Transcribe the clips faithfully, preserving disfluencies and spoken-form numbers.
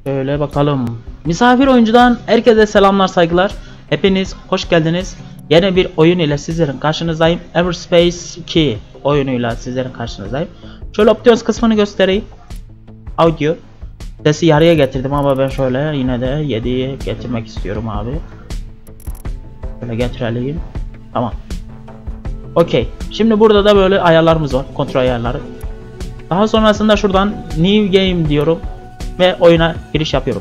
Şöyle bakalım. Misafir oyuncudan herkese selamlar, saygılar. Hepiniz hoş geldiniz. Yeni bir oyun ile sizlerin karşınızdayım. Everspace iki oyunuyla sizlerin karşınızdayım. Şöyle Options kısmını göstereyim. Audio. Sesi yarıya getirdim ama ben şöyle yine de yediye getirmek istiyorum abi. Şöyle getirelim. Tamam. Okey. Şimdi burada da böyle ayarlarımız var. Kontrol ayarları. Daha sonrasında şuradan New Game diyorum. Ve oyuna giriş yapıyorum.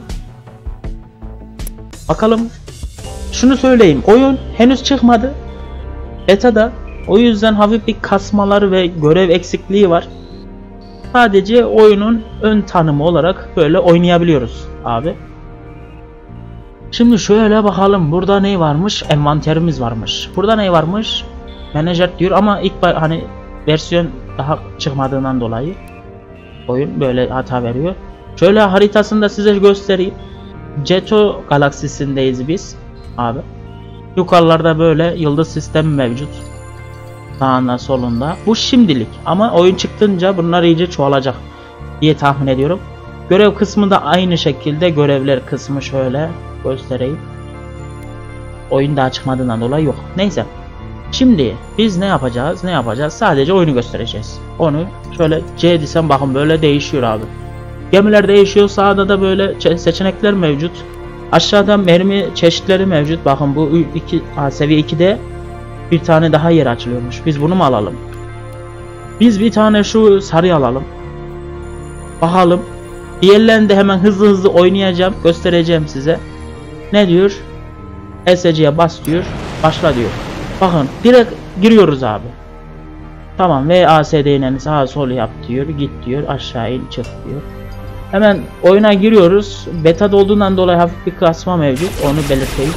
Bakalım. Şunu söyleyeyim. Oyun henüz çıkmadı. Beta'da. O yüzden hafif bir kasmaları ve görev eksikliği var. Sadece oyunun ön tanımı olarak böyle oynayabiliyoruz abi. Şimdi şöyle bakalım. Burada ne varmış? Envanterimiz varmış. Burada ne varmış? Manager diyor ama ilk hani versiyon daha çıkmadığından dolayı oyun böyle hata veriyor. Şöyle haritasını da size göstereyim. Ceto galaksisindeyiz biz abi. Yukarılarda böyle yıldız sistemi mevcut. Sağında solunda. Bu şimdilik ama oyun çıktınca bunlar iyice çoğalacak diye tahmin ediyorum. Görev kısmı da aynı şekilde, görevler kısmı şöyle göstereyim. Oyun daha çıkmadığından dolayı yok. Neyse. Şimdi biz ne yapacağız? Ne yapacağız? Sadece oyunu göstereceğiz. Onu şöyle C desem bakın böyle değişiyor abi. Gemiler değişiyor. Sağda da böyle seçenekler mevcut. Aşağıda mermi çeşitleri mevcut. Bakın bu iki, seviye ikide bir tane daha yer açılıyormuş. Biz bunu mu alalım? Biz bir tane şu sarı alalım. Bakalım. Diğerlerini de hemen hızlı hızlı oynayacağım. Göstereceğim size. Ne diyor? S C'ye bas diyor. Başla diyor. Bakın direkt giriyoruz abi. Tamam. V A S D ile sağa sol yap diyor. Git diyor. Aşağı in çık diyor. Hemen oyuna giriyoruz. Beta'da olduğundan dolayı hafif bir kasma mevcut. Onu belirteyim.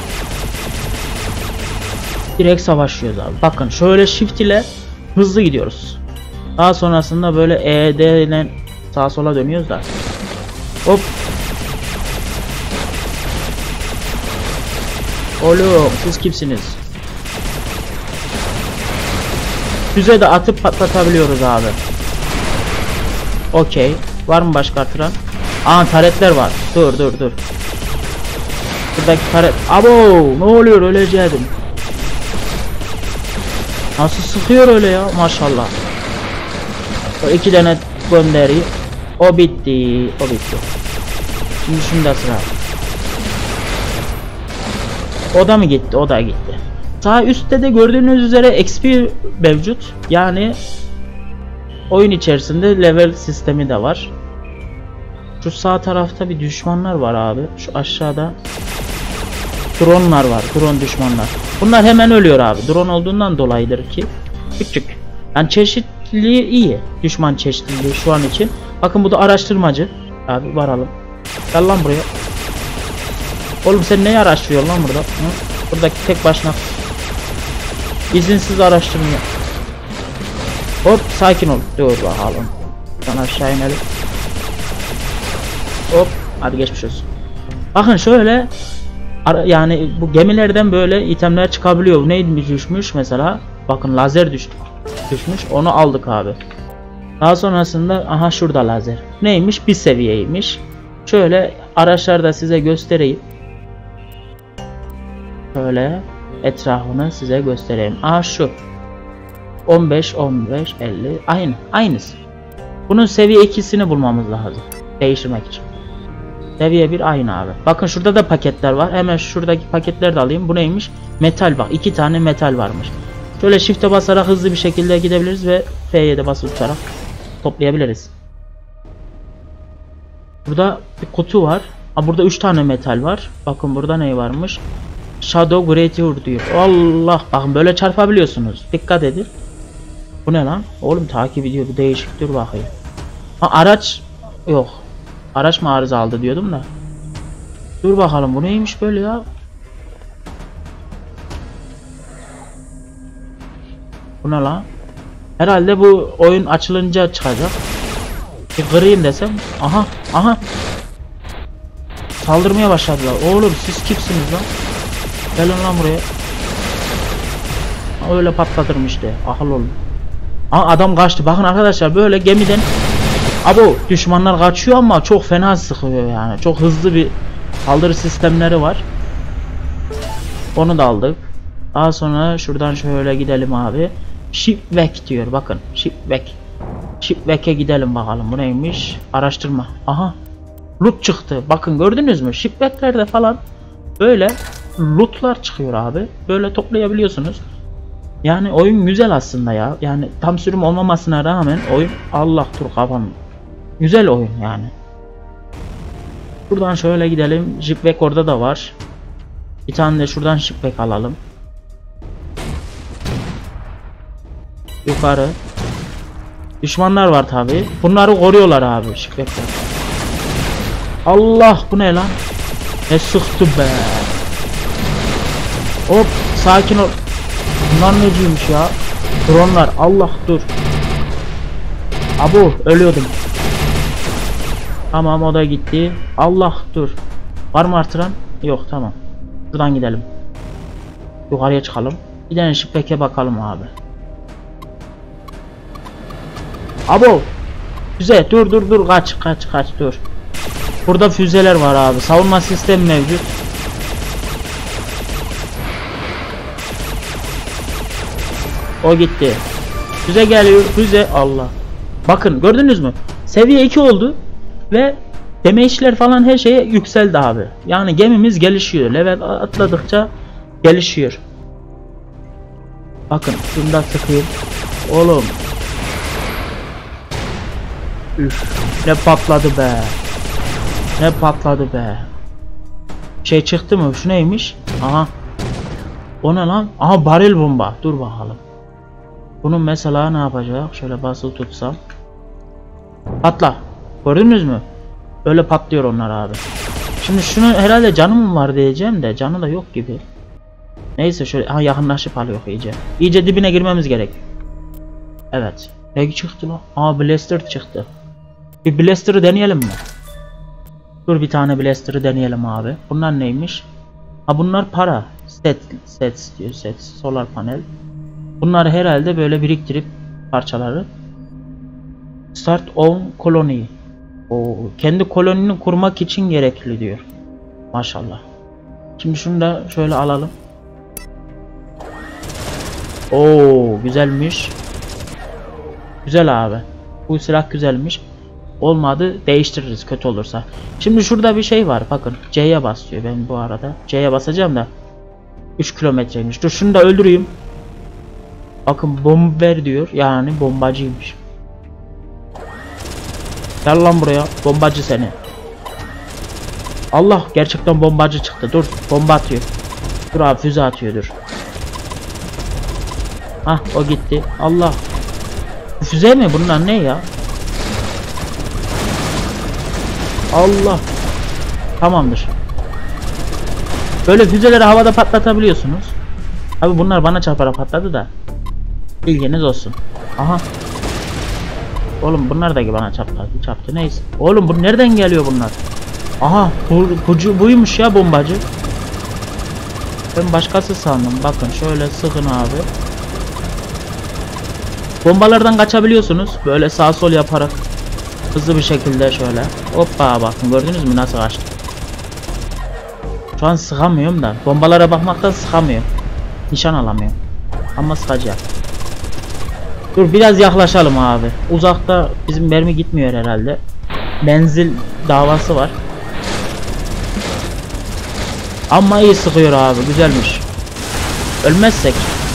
Direkt savaşıyoruz abi. Bakın şöyle shift ile hızlı gidiyoruz. Daha sonrasında böyle E D ile sağa sola dönüyoruz da. Hop. Oğlum siz kimsiniz? Füze de atıp patlatabiliyoruz abi. Okey. Var mı başka artıran? Aa taretler var. Dur dur dur. Buradaki taret. Abo ne oluyor, öleceğim. Nasıl sıkıyor öyle ya maşallah. O iki tane göndereyim. O bitti. O bitti. Şimdi şunda sıra. O da mı gitti? O da gitti. Sağ üstte de gördüğünüz üzere X P mevcut. Yani oyun içerisinde level sistemi de var. Şu sağ tarafta bir düşmanlar var abi. Şu aşağıda drone'lar var. Drone düşmanlar. Bunlar hemen ölüyor abi. Drone olduğundan dolayıdır ki. Küçük. Yani çeşitliliği iyi. Düşman çeşitliliği şu an için. Bakın bu da araştırmacı. Abi varalım. Gel lan buraya. Oğlum sen neyi araştırıyorsun lan burada? Hı? Buradaki tek başına izinsiz araştırmıyor. Hop sakin ol. Dur bakalım. Sen aşağı inelim. Hop hadi geçmiş olsun. Bakın şöyle yani bu gemilerden böyle itemler çıkabiliyor. Neymiş düşmüş mesela? Bakın lazer düştü. Düşmüş. Onu aldık abi. Daha sonrasında aha şurada lazer. Neymiş? Bir seviyeymiş. Şöyle araçlarda size göstereyim. Şöyle etrafını size göstereyim. Aha şu. on beş on beş elli aynı. Aynısı. Bunun seviye ikisini bulmamız lazım. Değiştirmek için. Seviye bir aynı abi. Bakın şurada da paketler var. Hemen şuradaki paketleri de alayım. Bu neymiş? Metal bak. iki tane metal varmış. Şöyle shift'e basarak hızlı bir şekilde gidebiliriz ve F'ye de basıp tutarak toplayabiliriz. Burada bir kutu var. Aa, burada üç tane metal var. Bakın burada ne varmış? Shadow Greater diyor. Allah bakın böyle çarpabiliyorsunuz. Dikkat edin. Bu ne lan? Oğlum takip ediyor. Bu değişik. Dur bakayım. Ha, araç yok. Araç mı arıza aldı diyordum da. Dur bakalım bu neymiş böyle ya? Bu ne lan? Herhalde bu oyun açılınca çıkacak. Bir kırayım desem. Aha aha. Saldırmaya başladılar. Oğlum siz kimsiniz lan? Gelin lan buraya. Öyle patlatırım işte. Akıl olun. Aa, adam kaçtı. Bakın arkadaşlar böyle gemiden Abo düşmanlar kaçıyor ama çok fena sıkıyor yani. Çok hızlı bir saldırı sistemleri var. Onu da aldık. Daha sonra şuradan şöyle gidelim abi. Shipwreck diyor bakın. Shipwreck. Shipwreck'e gidelim bakalım. Bu neymiş? Araştırma. Aha. Loot çıktı. Bakın gördünüz mü? Shipwreck'lerde falan böyle lootlar çıkıyor abi. Böyle toplayabiliyorsunuz. Yani oyun güzel aslında ya. Yani tam sürüm olmamasına rağmen oyun Allah dur kafam. Güzel oyun yani. Buradan şöyle gidelim. Shipwreck orada da var. Bir tane de şuradan shipwreck alalım. Yukarı. Düşmanlar var tabi. Bunları koruyorlar abi shipwreckler. Allah bu ne lan? Ne sıktı be. Hop sakin ol. Bunlar neciymiş ya? Dronlar. Allah dur. Abu ölüyordum. Tamam o da gitti. Allah dur. Var mı artıran? Yok tamam. Buradan gidelim. Yukarıya çıkalım. Bir tane shipwreck'e bakalım abi. Abo. Füze dur dur dur kaç kaç kaç dur. Burada füzeler var abi. Savunma sistemi mevcut. O gitti. Füze geliyor. Füze Allah. Bakın gördünüz mü? Seviye iki oldu ve damage'ler falan her şeye yükseldi abi. Yani gemimiz gelişiyor. Level atladıkça gelişiyor. Bakın şunu da sıkayım. Oğlum. Üf, ne patladı be. Ne patladı be. Şey çıktı mı? Şu neymiş? Aha. O ne lan? Aha baril bomba. Dur bakalım. Bunun mesela ne yapacak? Şöyle basılı tutsam. Patla. Gördünüz mü? Öyle patlıyor onlar abi. Şimdi şunu herhalde canım var diyeceğim de canı da yok gibi. Neyse şöyle ha yakınlaşıp alıyor iyice. İyice dibine girmemiz gerek. Evet. Ne çıktı lan? Aa blaster çıktı. Bir blaster'ı deneyelim mi? Dur bir tane blaster'ı deneyelim abi. Bunlar neymiş? Ha bunlar para. Set, set diyor set. Solar panel. Bunları herhalde böyle biriktirip parçaları. Start on colony. O kendi kolonini kurmak için gerekli diyor. Maşallah. Şimdi şunu da şöyle alalım. Oo güzelmiş. Güzel abi. Bu silah güzelmiş. Olmadı değiştiririz kötü olursa. Şimdi şurada bir şey var bakın. C'ye bas diyor ben bu arada. C'ye basacağım da. üç kilometreymiş. Dur şunu da öldüreyim. Bakın bomber diyor. Yani bombacıymış. Gel lan buraya. Bombacı seni. Allah gerçekten bombacı çıktı. Dur bomba atıyor. Dur abi füze atıyor dur. Hah o gitti. Allah. Bu füze mi? Bunlar ne ya? Allah. Tamamdır. Böyle füzeleri havada patlatabiliyorsunuz. Abi bunlar bana çarparak patladı da. Bilginiz olsun. Aha. Oğlum bunlar da bana çarptı. Çarptı neyse. Oğlum bu nereden geliyor bunlar? Aha bu, bu buymuş ya bombacı. Ben başkası sandım. Bakın şöyle sıkın abi. Bombalardan kaçabiliyorsunuz. Böyle sağ sol yaparak. Hızlı bir şekilde şöyle. Hoppa bakın gördünüz mü nasıl kaçtı. Şu an sıkamıyorum da. Bombalara bakmaktan sıkamıyorum. Nişan alamıyorum. Ama sıkacağım. Dur biraz yaklaşalım abi. Uzakta bizim mermi gitmiyor herhalde. Menzil davası var. Ama iyi sıkıyor abi. Güzelmiş. Ölmezsek.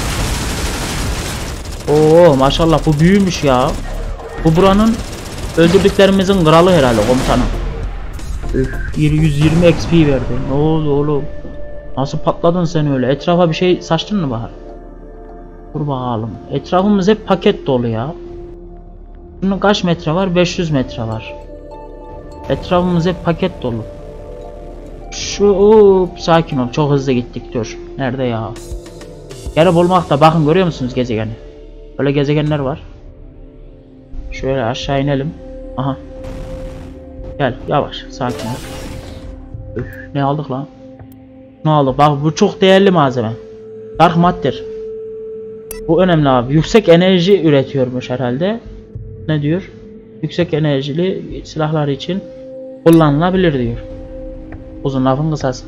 Oo maşallah bu büyümüş ya. Bu buranın öldürdüklerimizin kralı herhalde komutanım. Öf, yüz yirmi X P verdi. Ne oldu oğlum? Nasıl patladın sen öyle? Etrafa bir şey saçtın mı Bahar? Dur bakalım. Etrafımız hep paket dolu ya. Bunun kaç metre var? beş yüz metre var. Etrafımız hep paket dolu. Şu up, sakin ol. Çok hızlı gittik dur. Nerede ya? Yere bulmakta bakın görüyor musunuz gezegeni? Böyle gezegenler var. Şöyle aşağı inelim. Aha. Gel yavaş sakin ol. Üf, ne aldık lan? Ne aldık? Bak bu çok değerli malzeme. Dark Matter. Bu önemli abi. Yüksek enerji üretiyormuş herhalde. Ne diyor? yüksek enerjili silahlar için kullanılabilir diyor. Uzun lafın kısası.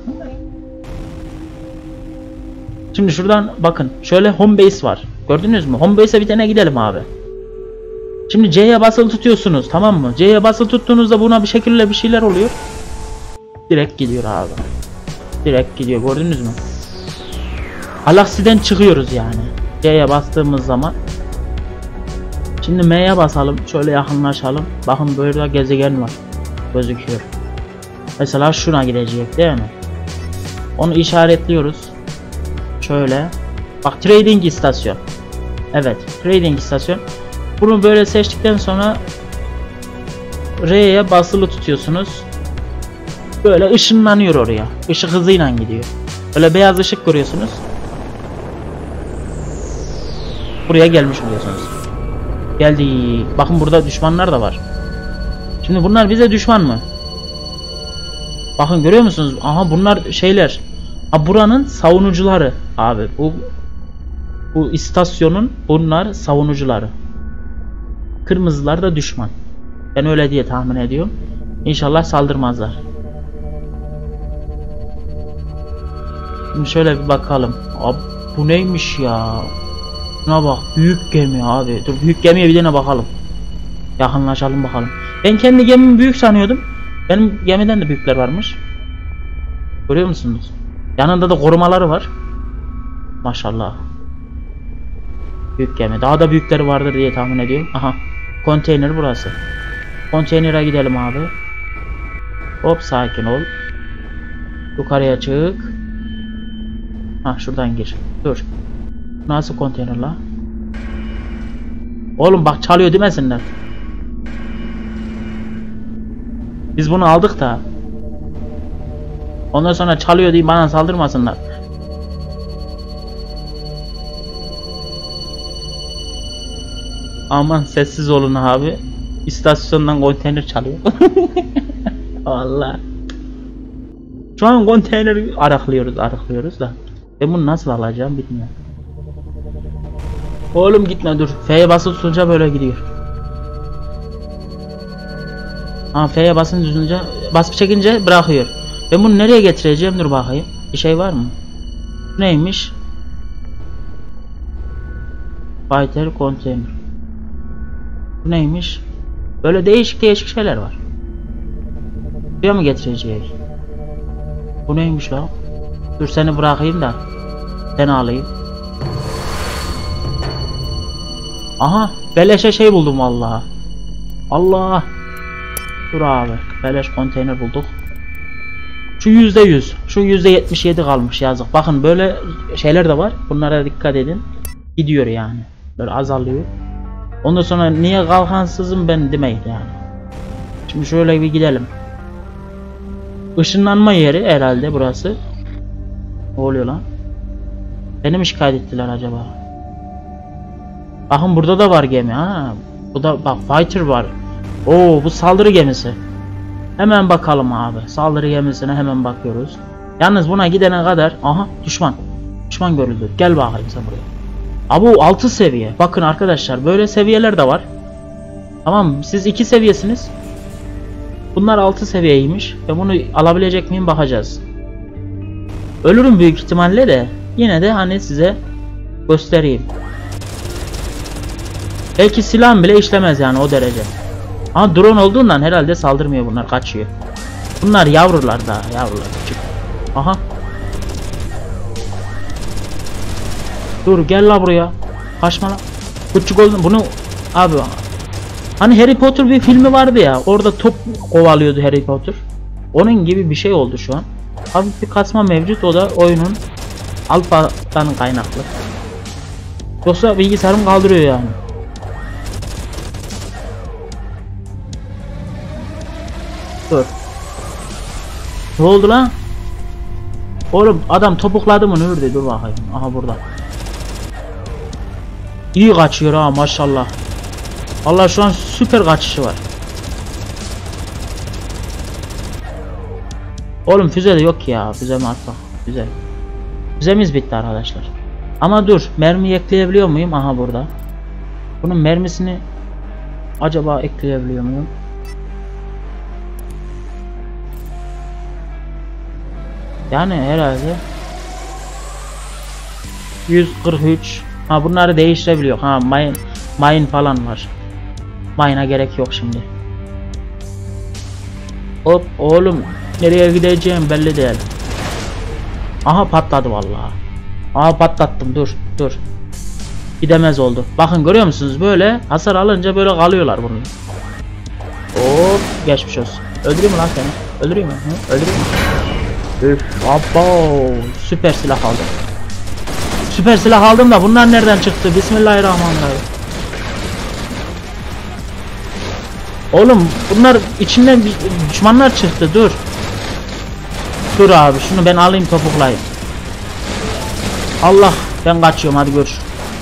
Şimdi şuradan bakın. Şöyle home base var. Gördünüz mü? Home base'e bir tane gidelim abi. Şimdi C'ye basılı tutuyorsunuz, tamam mı? C'ye basılı tuttuğunuzda buna bir şekilde bir şeyler oluyor. Direkt gidiyor abi. Direkt gidiyor, gördünüz mü? Galaksiden çıkıyoruz yani. C'ye bastığımız zaman. Şimdi M'ye basalım. Şöyle yakınlaşalım. Bakın böyle gezegen var. Gözüküyor. Mesela şuna gidecek değil mi? Onu işaretliyoruz. Şöyle. Bak, trading istasyon. Evet, trading istasyon. Bunu böyle seçtikten sonra R'ye basılı tutuyorsunuz. Böyle ışınlanıyor oraya. Işık hızıyla gidiyor. Böyle beyaz ışık görüyorsunuz. Buraya gelmiş oluyorsunuz. Geldi. Bakın burada düşmanlar da var. Şimdi bunlar bize düşman mı? Bakın görüyor musunuz? Aha, bunlar şeyler. Ha, buranın savunucuları abi. Bu bu istasyonun bunlar savunucuları. Kırmızılar da düşman. Ben öyle diye tahmin ediyorum. İnşallah saldırmazlar. Şimdi şöyle bir bakalım. Abi bu neymiş ya? Şuna bak, büyük gemi abi. Dur, büyük gemiye bir tane bakalım. Yakınlaşalım bakalım. Ben kendi gemimi büyük sanıyordum. Benim gemiden de büyükler varmış. Görüyor musunuz? Yanında da korumaları var. Maşallah. Büyük gemi. Daha da büyükleri vardır diye tahmin ediyorum. Aha. Konteyner burası. Konteynere gidelim abi. Hop, sakin ol. Yukarıya çık. Ha, şuradan gir. Dur. Nasıl konteyner la? Oğlum bak, çalıyor demesinler. Biz bunu aldık da. Ondan sonra çalıyor diye bana saldırmasınlar. Aman sessiz olun abi. İstasyondan konteyner çalıyor. Allah. Şu an konteyner araklıyoruz, araklıyoruz da. Ben bunu nasıl alacağım bilmiyorum. Oğlum gitme, dur. F'ye basılı tutunca böyle gidiyor. Ha, F'ye basınca tutunca, basıp çekince bırakıyor. Ben bunu nereye getireceğim? Dur bakayım. Bir şey var mı? Neymiş? Fighter container. Bu neymiş? Böyle değişik değişik şeyler var. Buraya mı getirecek? Bu neymiş lan? Dur, seni bırakayım da seni alayım. Aha, beleşe şey buldum vallahi. Allah. Dur abi, beleş konteyner bulduk. Şu yüzde yüz, şu yüzde yetmiş yedi kalmış, yazık. Bakın böyle şeyler de var. Bunlara dikkat edin. Gidiyor yani. Böyle azalıyor. Ondan sonra niye kalkansızım ben demeyin yani. Şimdi şöyle bir gidelim. Işınlanma yeri herhalde burası. Ne oluyor lan? Beni mi şikayet ettiler acaba? Bakın burada da var gemi ha. Bu da bak, fighter var. Oo, bu saldırı gemisi. Hemen bakalım abi. Saldırı gemisine hemen bakıyoruz. Yalnız buna gidene kadar, aha, düşman. Düşman görüldü. Gel bakayım sen buraya. Abi altı seviye. Bakın arkadaşlar, böyle seviyeler de var. Tamam, siz iki seviyesiniz. Bunlar altı seviyeymiş. Ve bunu alabilecek miyim bakacağız. Ölürüm büyük ihtimalle de. Yine de hani size göstereyim. Belki silahım bile işlemez yani, o derece. Ama drone olduğundan herhalde saldırmıyor, bunlar kaçıyor. Bunlar yavrular daha, yavrular küçük. Aha. Dur, gel la buraya. Kaçma la. Küçük oldun bunu abi. Hani Harry Potter bir filmi vardı ya, orada top kovalıyordu Harry Potter. Onun gibi bir şey oldu şu an. Hafif bir kasma mevcut, o da oyunun alfadan kaynaklı. Yoksa bilgisayarım kaldırıyor yani. Dur. Ne oldu lan? Oğlum adam topukladı mı, nerede? Dur bakayım. Aha, burada. İyi kaçıyor ha, maşallah. Allah, şu an süper kaçışı var. Oğlum füze de yok ya. Füze mi atsak? Füze. Füzemiz bitti arkadaşlar. Ama dur, mermi ekleyebiliyor muyum? Aha, burada. Bunun mermisini Acaba ekleyebiliyor muyum? Yani herhalde yüz kırk üç. Ha bunları değiştirebiliyor. Ha mine, mine falan var. Mine'a gerek yok şimdi. Hop oğlum nereye gideceğim belli değil. Aha patladı vallahi. Aha patlattım, dur dur. Gidemez oldu. Bakın görüyor musunuz, böyle hasar alınca böyle kalıyorlar bunu. Hop geçmiş olsun. Öldüreyim mi lan seni? Öldüreyim mi? Hı? Öldüreyim mi? Üf, abo, süper silah aldım. Süper silah aldım da bunlar nereden çıktı? Bismillahirrahmanirrahim. Oğlum bunlar içinden düşmanlar çıktı, dur. Dur abi şunu ben alayım, topuklayayım. Allah, ben kaçıyorum, hadi görüş.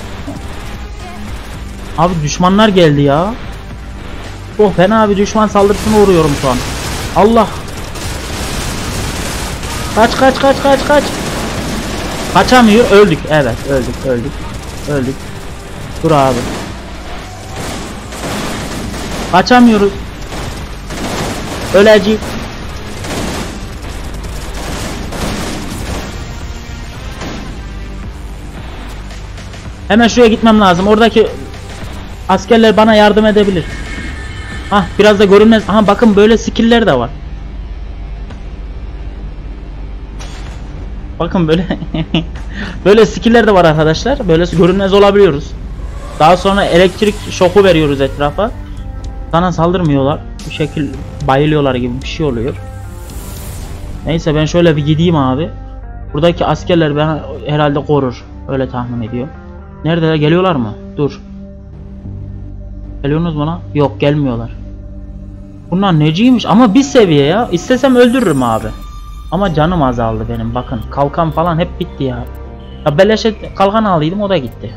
Abi düşmanlar geldi ya. Oh fena bir düşman saldırısına uğruyorum şu an. Allah. Kaç kaç kaç kaç kaç. Kaçamıyor, öldük, evet öldük öldük öldük. Dur abi. Kaçamıyoruz. Öleceğim. Hemen şuraya gitmem lazım. Oradaki askerler bana yardım edebilir. Ah biraz da görünmez. Aha bakın böyle skill'ler de var. Bakın böyle böyle skill'ler de var arkadaşlar. Böyle görünmez olabiliyoruz. Daha sonra elektrik şoku veriyoruz etrafa. Sana saldırmıyorlar. Bu şekil bayılıyorlar gibi bir şey oluyor. Neyse ben şöyle bir gideyim abi. Buradaki askerler beni herhalde korur. Öyle tahmin ediyorum. Neredeler, geliyorlar mı? Dur. Geliyorsunuz bana? Yok gelmiyorlar. Bunlar neciymiş ama bir seviye ya. İstesem öldürürüm abi. Ama canım azaldı benim, bakın. Kalkan falan hep bitti ya. Ya beleşe kalkan aldıydım, o da gitti.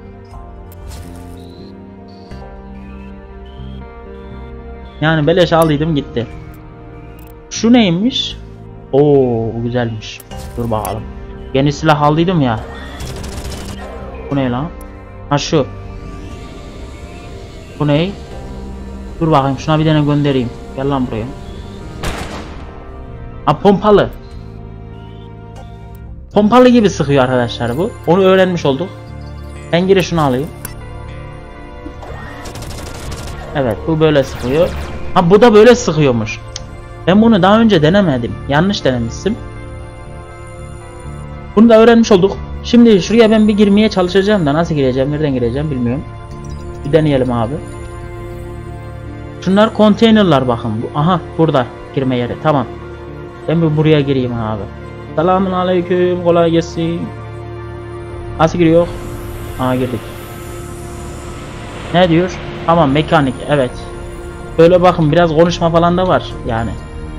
Yani beleş aldıydım gitti. Şu neymiş? Oo güzelmiş. Dur bakalım. Yeni silah aldıydım ya. Bu ne lan? Ha şu. Bu ne? Dur bakayım şuna bir tane göndereyim. Gel lan buraya. Ha pompalı. Pompalı gibi sıkıyor arkadaşlar bu. Onu öğrenmiş olduk. Ben geri şunu alayım. Evet bu böyle sıkıyor. Ha bu da böyle sıkıyormuş. Ben bunu daha önce denemedim. Yanlış denemiştim. Bunu da öğrenmiş olduk. Şimdi şuraya ben bir girmeye çalışacağım da nasıl gireceğim, nereden gireceğim bilmiyorum. Bir deneyelim abi. Şunlar konteynerlar bakın. Bu. Aha burada girme yeri, tamam. Ben bir buraya gireyim abi. Selamun aleyküm, kolay gelsin. Nasıl giriyor? Aha girdik. Ne diyor? Tamam mekanik, evet. Böyle bakın biraz konuşma falan da var yani.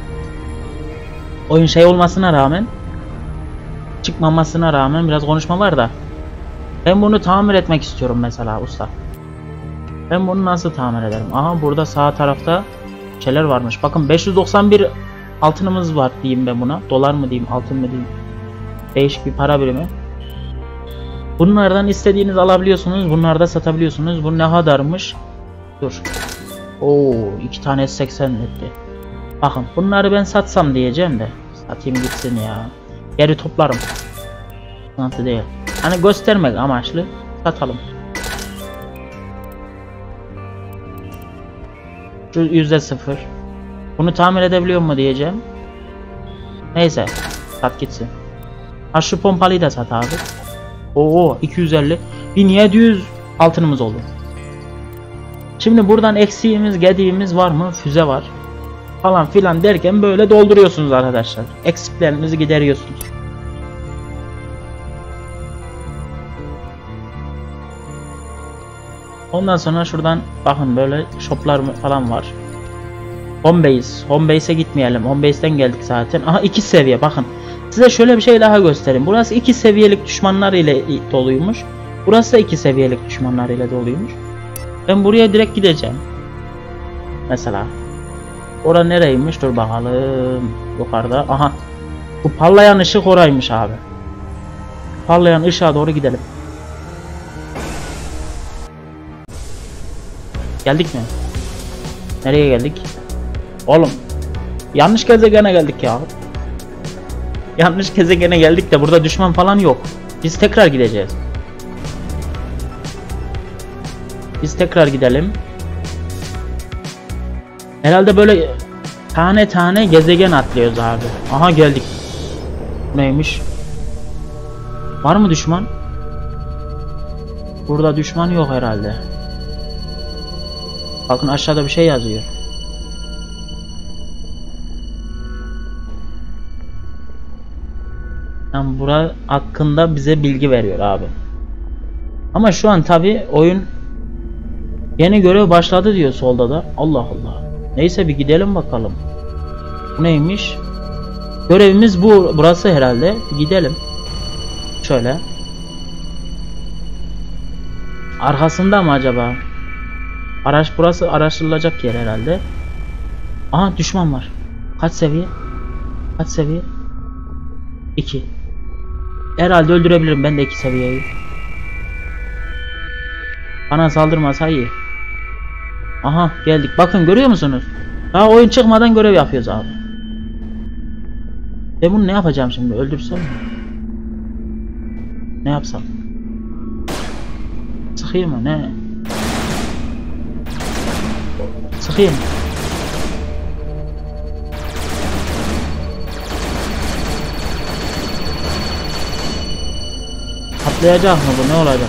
Oyun şey olmasına rağmen, çıkmamasına rağmen biraz konuşma var da. Ben bunu tamir etmek istiyorum mesela usta. Ben bunu nasıl tamir ederim? Aha burada sağ tarafta şeyler varmış. Bakın beş yüz doksan bir altınımız var diyeyim ben buna. Dolar mı diyeyim, altın mı diyeyim. Değişik bir para birimi. Bunlardan istediğiniz alabiliyorsunuz. Bunları da satabiliyorsunuz. Bu ne kadarmış? Dur. Oo, iki tane seksen etti. Bakın bunları ben satsam diyeceğim de. Satayım gitsin ya. Geri toplarım. Sıkıntı değil. Hani göstermek amaçlı. Satalım. Şu yüzde sıfır. Bunu tamir edebiliyor mu diyeceğim. Neyse. Sat gitsin. Ha şu pompalıyı da sat abi. Oo iki yüz elli. bin yedi yüz altınımız oldu. Şimdi buradan eksiğimiz, gediğimiz var mı? Füze var. Falan filan derken böyle dolduruyorsunuz arkadaşlar. Eksiklerinizi gideriyorsunuz. Ondan sonra şuradan bakın böyle shoplar falan var. Homebase. Homebase'e gitmeyelim. Homebase'den geldik zaten. Aha iki seviye bakın. Size şöyle bir şey daha göstereyim. Burası iki seviyelik düşmanlar ile doluymuş. Burası da iki seviyelik düşmanlar ile doluymuş. Ben buraya direkt gideceğim. Mesela. Orası nereymiş? Dur bakalım. Yukarıda. Aha. Bu parlayan ışık oraymış abi. Parlayan ışığa doğru gidelim. Geldik mi? Nereye geldik? Oğlum yanlış gezegene geldik ya. Yanlış gezegene geldik de burada düşman falan yok. Biz tekrar gideceğiz. Biz tekrar gidelim. Herhalde böyle tane tane gezegen atlıyoruz abi. Aha geldik. Neymiş? Var mı düşman? Burada düşman yok herhalde. Bakın aşağıda bir şey yazıyor. Yani bura hakkında bize bilgi veriyor abi. Ama şu an tabi oyun yeni görev başladı diyor solda da. Allah Allah. Neyse bir gidelim bakalım. Bu neymiş? Görevimiz bu, burası herhalde. Bir gidelim. Şöyle. Arkasında mı acaba? Araç burası araştırılacak yer herhalde. Aha düşman var. Kaç seviye? Kaç seviye? iki. Herhalde öldürebilirim ben de iki seviyeyi. Bana saldırmasa iyi. Aha geldik. Bakın görüyor musunuz? Daha oyun çıkmadan görev yapıyoruz abi. Ben bunu ne yapacağım şimdi? Öldürsem mi? Ne yapsam? Sıkayım mı? Ne? Sıkayım. Patlayacak mı bu? Ne olacak?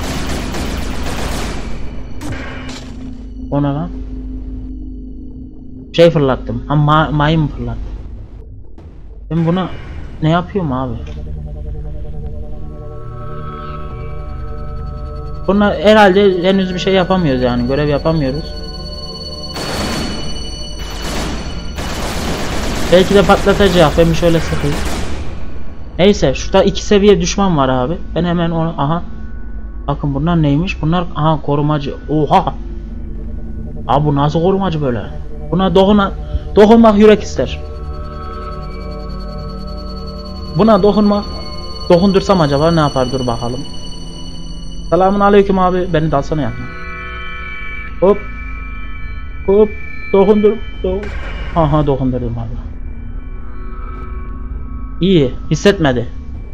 Ona lan. Şey fırlattım. Ha ma mayın fırlattım. Ben buna ne yapıyorum abi? Bunlar herhalde henüz bir şey yapamıyoruz yani. Görev yapamıyoruz. Belki de patlatacak. Ben bir şöyle sıkayım. Neyse şurada iki seviye düşman var abi. Ben hemen onu aha. Bakın bunlar neymiş? Bunlar aha korumacı. Oha. Abi bu nasıl korumacı böyle? Buna dokuna dokunmak yürek ister. Buna dokunmak dokundursam acaba ne yapar? Dur bakalım. Selamun aleyküm abi. Beni de alsana yanına. Hop. Hop. Dokundur. Do aha dokundurdum abi. İyi. Hissetmedi.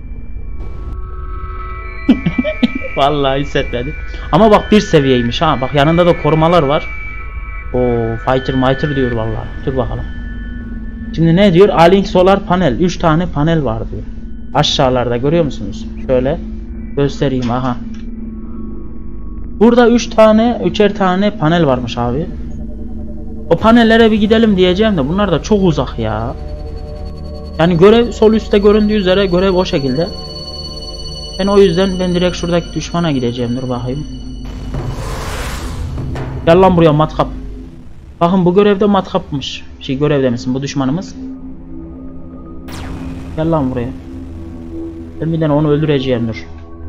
Vallahi hissetmedi. Ama bak bir seviyeymiş ha. Bak yanında da korumalar var. Oo, fighter fighter diyor vallahi. Dur bakalım. Şimdi ne diyor? A-Link Solar Panel. üç tane panel var diyor. Aşağılarda görüyor musunuz? Şöyle göstereyim aha. Burada üç tane, üçer tane panel varmış abi. O panellere bir gidelim diyeceğim de bunlar da çok uzak ya. Yani görev sol üstte göründüğü üzere görev o şekilde. Ben o yüzden ben direkt şuradaki düşmana gideceğim. Dur bakayım. Gel lan buraya matkap. Bakın bu görevde matkapmış. Şey görevde misin bu düşmanımız? Gel lan buraya. Ben bir tane onu öldüreceğim dur.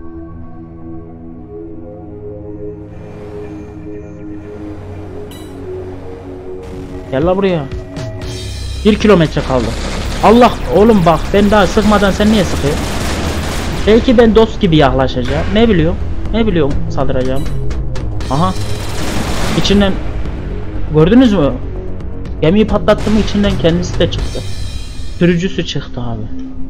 Gel lan buraya. Bir kilometre kaldı. Allah oğlum bak ben daha sıkmadan sen niye sıkıyorsun? Belki ben dost gibi yaklaşacağım. Ne biliyorum? Ne biliyorum saldıracağım. Aha. İçinden gördünüz mü? Gemiyi patlattım içinden kendisi de çıktı. Sürücüsü çıktı abi.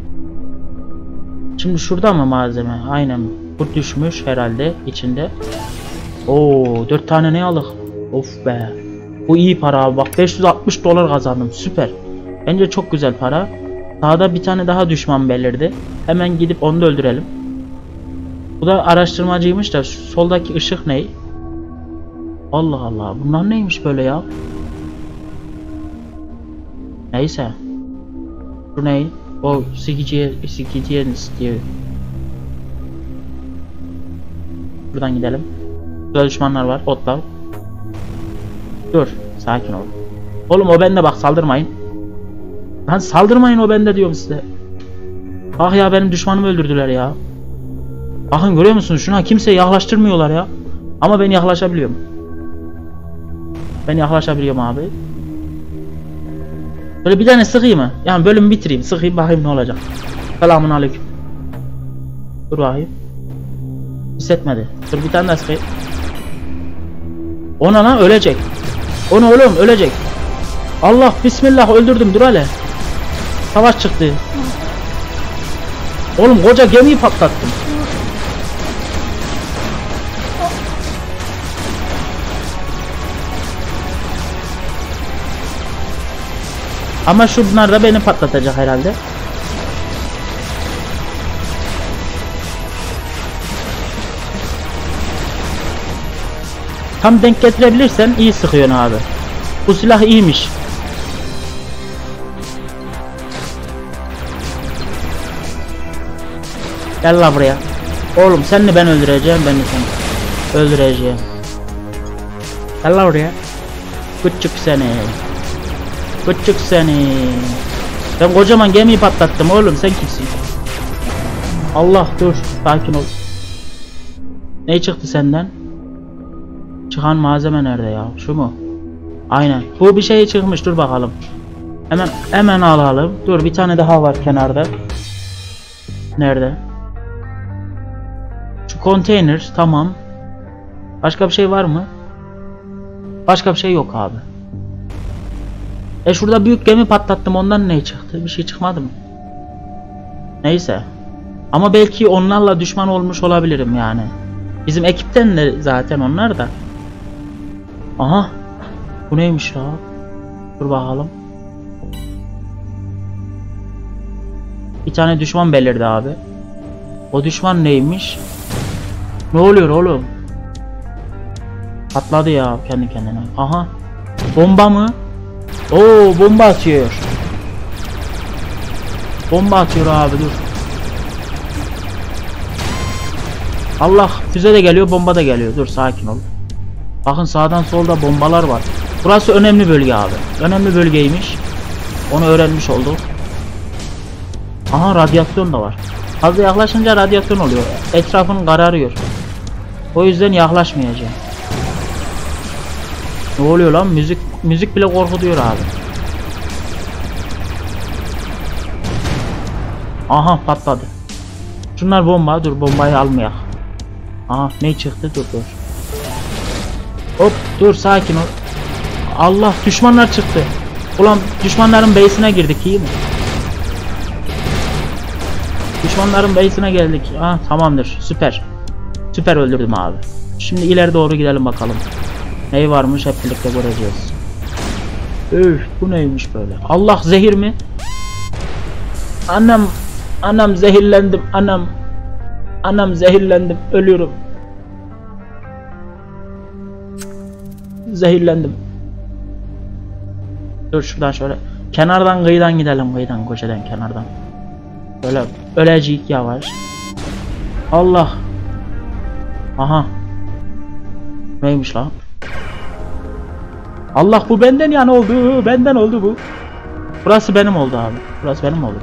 Şimdi şurada mı malzeme? Aynen. Bu düşmüş herhalde içinde. Oo, dört tane ne aldık? Of be. Bu iyi para abi. Bak beş yüz altmış dolar kazandım. Süper. Bence çok güzel para. Sağda bir tane daha düşman belirdi. Hemen gidip onu da öldürelim. Bu da araştırmacıymış da soldaki ışık ne? Allah Allah. Bunlar neymiş böyle ya? Neyse. Bu ne? O sikiciye sikiciye istiyor. Buradan gidelim. Burada düşmanlar var. Otlar. Dur. Sakin ol. Oğlum o bende bak saldırmayın. Lan saldırmayın o bende diyorum size. Bak ya benim düşmanımı öldürdüler ya. Bakın görüyor musunuz? Şuna kimseye yaklaştırmıyorlar ya. Ama ben yaklaşabiliyorum. Ben yaklaşabiliyorum abi. Böyle bir tane sıkayım mı? Yani bölümü bitireyim. Sıkayım bakayım ne olacak. Selamun aleyküm. Dur bakayım. Hissetmedi. Dur bir tane daha sıkayım. Ona lan ölecek. Onu oğlum ölecek. Allah bismillah öldürdüm, dur hele. Savaş çıktı. Oğlum koca gemiyi patlattım. Ama şunlar da beni patlatacak herhalde. Tam denk getirebilirsen iyi sıkıyorsun abi. Bu silah iyiymiş. Gel la buraya. Oğlum seni ben öldüreceğim, ben de seni öldüreceğim. Gel la buraya. Küçük seni. Küçük seni. Ben kocaman gemiyi patlattım oğlum, sen kimsin? Allah dur, sakin ol. Ne çıktı senden? Çıkan malzeme nerede ya? Şu mu? Aynen. Bu bir şey çıkmış, dur bakalım. Hemen hemen alalım. Dur, bir tane daha var kenarda. Nerede? Şu konteyner tamam. Başka bir şey var mı? Başka bir şey yok abi. E şurada büyük gemi patlattım, ondan ne çıktı? Bir şey çıkmadı mı? Neyse. Ama belki onlarla düşman olmuş olabilirim yani. Bizim ekipten de zaten onlar da. Aha. Bu neymiş ya? Dur bakalım. Bir tane düşman belirdi abi. O düşman neymiş? Ne oluyor oğlum? Patladı ya kendi kendine. Aha. Bomba mı? Oo, bomba atıyor. Bomba atıyor abi, dur. Allah, füze de geliyor, bomba da geliyor. Dur, sakin ol. Bakın sağdan solda bombalar var. Burası önemli bölge abi. Önemli bölgeymiş. Onu öğrenmiş olduk. Aha, radyasyon da var. Fazla yaklaşınca radyasyon oluyor. Etrafın kararıyor. O yüzden yaklaşmayacağım. Ne oluyor lan? Müzik müzik bile korkutuyor abi. Aha, patladı. Şunlar bomba. Dur, bombayı almayak. Aha, ne çıktı? Dur dur. Hop, dur, sakin ol. Allah, düşmanlar çıktı. Ulan düşmanların base'ine girdik, iyi mi? Düşmanların base'ine geldik. Ah, tamamdır, süper. Süper öldürdüm abi. Şimdi ileri doğru gidelim bakalım. Neyi varmış hep birlikte göreceğiz. Üf, bu neymiş böyle? Allah, zehir mi? Anam, anam zehirlendim, anam. Anam zehirlendim, ölüyorum. Zehirlendim. Dur şuradan şöyle. Kenardan, kıyıdan gidelim, kıyıdan, köşeden, kenardan. Böyle ölecek yavaş. Allah. Aha. Neymiş lan? Allah, bu benden yani oldu. Benden oldu bu. Burası benim oldu abi. Burası benim oldu.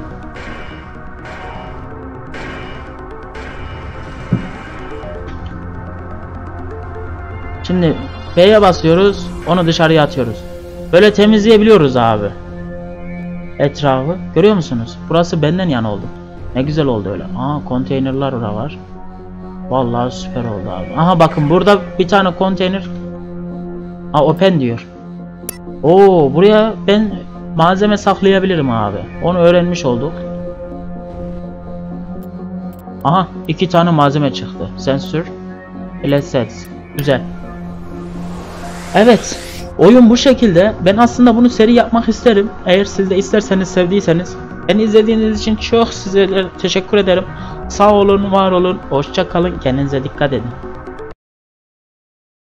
Şimdi B'ye basıyoruz. Onu dışarıya atıyoruz. Böyle temizleyebiliyoruz abi. Etrafı. Görüyor musunuz? Burası benden yana oldu. Ne güzel oldu öyle. Aa, konteynerler orada var. Vallahi süper oldu abi. Aha, bakın burada bir tane konteyner. Aa, open diyor. Oo, buraya ben malzeme saklayabilirim abi. Onu öğrenmiş olduk. Aha, iki tane malzeme çıktı. Sensör ile set. Güzel. Evet. Oyun bu şekilde. Ben aslında bunu seri yapmak isterim. Eğer siz de isterseniz, sevdiyseniz. Beni izlediğiniz için çok size teşekkür ederim. Sağ olun, var olun. Hoşça kalın. Kendinize dikkat edin.